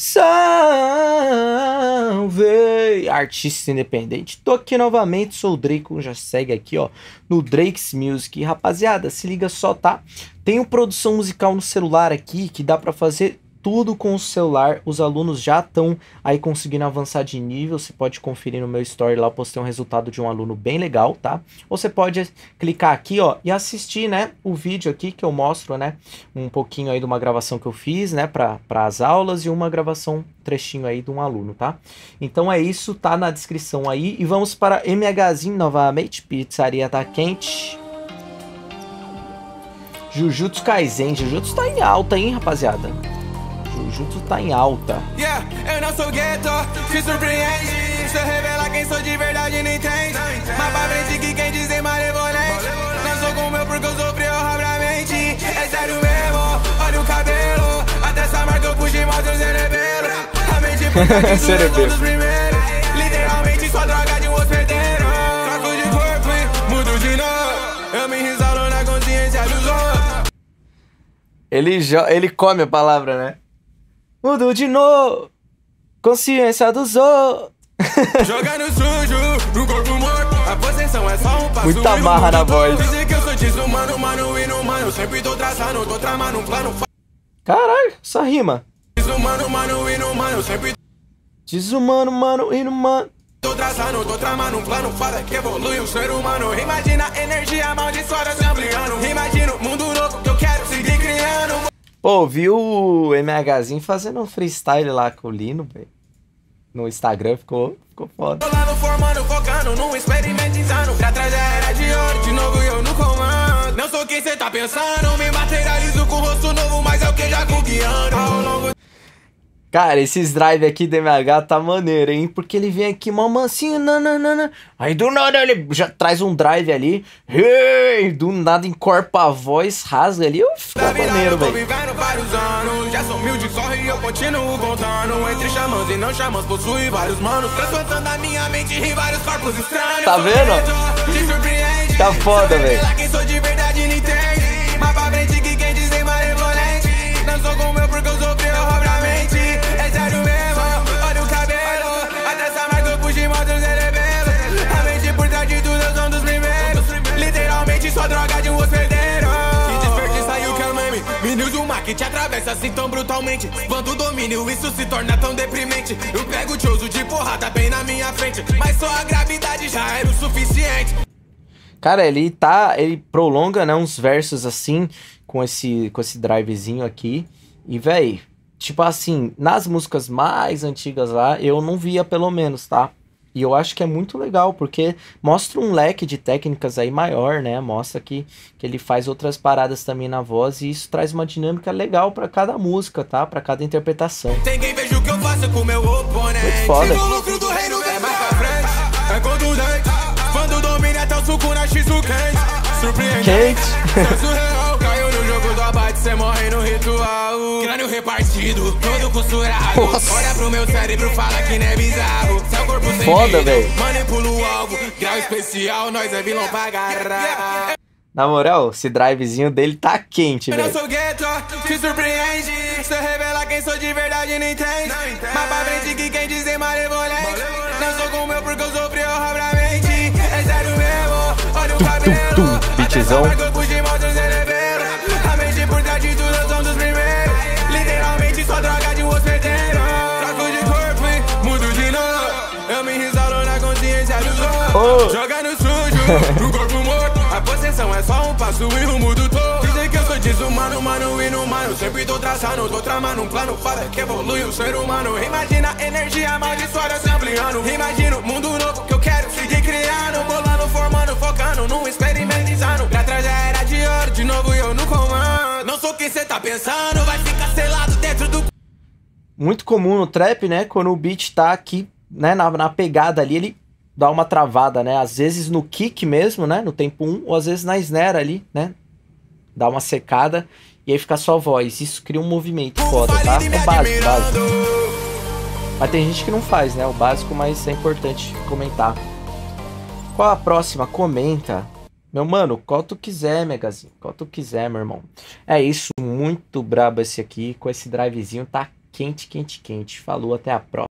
Salve! Artista independente. Tô aqui novamente, sou o Draco, já segue aqui, ó, no Drake's Music. Rapaziada, se liga só, tá? Tenho produção musical no celular aqui que dá pra fazer tudo com o celular. Os alunos já estão aí conseguindo avançar de nível. Você pode conferir no meu story lá, eu postei um resultado de um aluno bem legal, tá? Ou você pode clicar aqui, ó, e assistir, né, o vídeo aqui que eu mostro, né, um pouquinho aí de uma gravação que eu fiz, né, para as aulas, e uma gravação, trechinho aí de um aluno, tá? Então é isso, tá na descrição aí. E vamos para MHzinho novamente, pizzaria tá quente. Jujutsu Kaisen, Jujutsu tá em alta, hein, rapaziada? Jujutsu tá em alta. Yeah, eu não sou gueto, te surpreende. Se eu revelar quem sou de verdade, não entende. Mas pra frente que quem dizer malevolente. Não sou como eu porque eu sofri horrivelmente. É sério mesmo, olha o cabelo. Até essa marca eu puxei, mostra o cerebelo. A mente por dentro dos primeiros. Literalmente só droga de um hospedeiro. Troco de corpo e mudo de novo. Eu me risalo na consciência dos outros. Ele come a palavra, né? Mudo de novo, consciência dos outros. Jogando sujo, no corpo morto. A possessão é só um passo. Muita marra na voz. Dizem que eu sou desumano, mano, inumano. Sempre tô traçando, tô tramando um plano. Caralho, essa rima. Desumano, mano, inumano. Sempre Desumano, mano, inumano. tô traçando, tô tramando um plano. Foda que evolui o ser humano. Imagina a energia amaldiçoada se ampliando. Imagina o mundo novo que eu quero seguir criando. Pô, viu o MHzinho fazendo um freestyle lá com o Lino, velho. No Instagram, ficou foda. Tô lá no formando, focando num experimento insano. Pra trás já era de ouro, de novo eu no comando. Não sou quem cê tá pensando, me materializo com o rosto novo, mas é o que já guiando. Ao longo... Cara, esses drive aqui do MH tá maneiro, hein? Porque ele vem aqui mó mansinho, nananana. Aí do nada ele já traz um drive ali. Hey! Do nada encorpa a voz, rasga ali. Ficou maneiro, velho. Vivendo vários anos, já sou humilde, corre e eu continuo contando. Entre xamãs e não xamãs, possui vários manos. Transplantando a minha mente em vários corpos estranhos. Tá vendo? Tá foda, velho. Quem sou de verdade não entende. Mas pra frente que quem dizer malevolente. Não sou como eu porque eu sofri horrivelmente. É sério mesmo, olha o cabelo. Até essa marca eu puxei, mostra o cerebelo. A mente por trás de tudo eu sou um dos primeiros. Literalmente só droga de um hospedeiro. Que desperdiça aí o que é o meme. Meninos do mar que te atravessa assim tão brutalmente. Quando domínio isso se torna tão deprimente. Eu pego o choso de porrada bem na minha frente. Mas só a gravidade já era o suficiente. Cara, ele prolonga, né, uns versos assim, com esse drivezinho aqui. E, véi, tipo assim, nas músicas mais antigas lá, eu não via pelo menos, tá? E eu acho que é muito legal, porque mostra um leque de técnicas aí maior, né? Mostra que ele faz outras paradas também na voz, e isso traz uma dinâmica legal pra cada música, tá? Pra cada interpretação. Tem quem veja o que eu faço com meu oponente. Muito foda. O lucro do reino é mais pra frente, é contundente. Quando domina até o suco na X o quente. Surpreendente, é surreal. Caiu no jogo do abate, cê morre no ritual. Crânio repartido, todo costurado. Nossa. Olha pro meu cérebro, fala que não é bizarro. Seu corpo sem foda, vida, velho. manipula o alvo. Grau especial, nós é vilão pra agarrar. Na moral, esse drivezinho dele tá quente, Eu não velho. sou gueto, te surpreende. Se eu revelar quem sou de verdade, não entende. Mas pra frente que quem dizer malevolente. Não sou como eu porque eu sofri horrivelmente. É sério mesmo, olha o cabelo. Beatzão. Até essa marca eu puxei, mostra o cerebelo. A mente por trás de tudo eu sou um dos primeiros. Literalmente só droga de um hospedeiro. Troco de corpo e mudo de novo. Eu me risalo na consciência dos outros. Jogando sujo, no corpo morto. A possessão é só um passo e rumo do todo. Dizem que eu sou desumano, mano, inumano. Sempre tô traçando, tô tramando um plano. Fala que evolui o ser humano. Imagina a energia amaldiçoada se ampliando. Imagina o mundo novo que eu quero seguir criando. Bolando, formando, focando num experimento insano. Pra trás já era de ouro, de novo eu no comando. Não sou quem cê tá pensando, vai ficar selado dentro do... Muito comum no trap, né? Quando o beat tá aqui, né, na pegada ali, ele dá uma travada, né? Às vezes no kick mesmo, né? No tempo 1, ou às vezes na snare ali, né? Dá uma secada e aí fica só a voz. Isso cria um movimento foda, tá? É básico, básico. Mas tem gente que não faz, né? O básico, mas é importante comentar. Qual a próxima? Comenta. Meu mano, qual tu quiser, Megazinho. Qual tu quiser, meu irmão. É isso, muito brabo esse aqui. Com esse drivezinho, tá quente, quente, quente. Falou, até a próxima.